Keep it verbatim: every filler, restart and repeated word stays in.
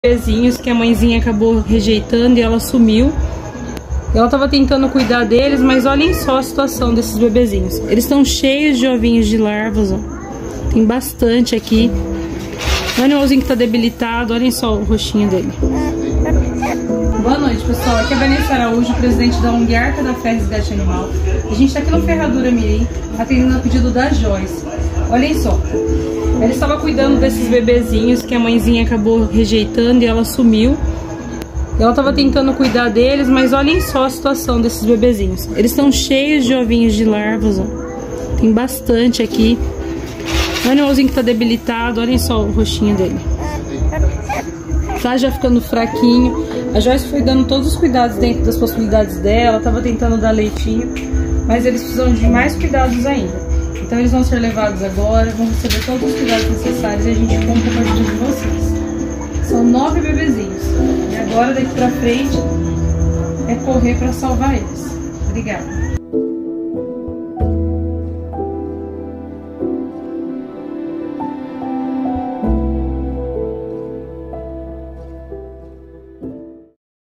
bebezinhos que a mãezinha acabou rejeitando e ela sumiu. Ela tava tentando cuidar deles, mas olhem só a situação desses bebezinhos. Eles estão cheios de ovinhos de larvas, ó. Tem bastante aqui. O animalzinho que tá debilitado, olhem só o rostinho dele. Boa noite, pessoal. Aqui é a Vanessa Araújo, presidente da O N G Arca da Fé Resgate Animal. A gente tá aqui no Ferradura Mirim, atendendo a pedido da Joyce. Olhem só. Ela estava cuidando desses bebezinhos que a mãezinha acabou rejeitando e ela sumiu. Ela estava tentando cuidar deles, mas olhem só a situação desses bebezinhos. Eles estão cheios de ovinhos de larvas, ó. Tem bastante aqui. O animalzinho que tá debilitado, olhem só o rostinho dele. Tá já ficando fraquinho. A Joyce foi dando todos os cuidados dentro das possibilidades dela, tava tentando dar leitinho, mas eles precisam de mais cuidados ainda. Então eles vão ser levados agora, vão receber todos os cuidados necessários e a gente conta com a ajuda de vocês. São nove bebezinhos. E agora daqui pra frente é correr pra salvar eles. Obrigada.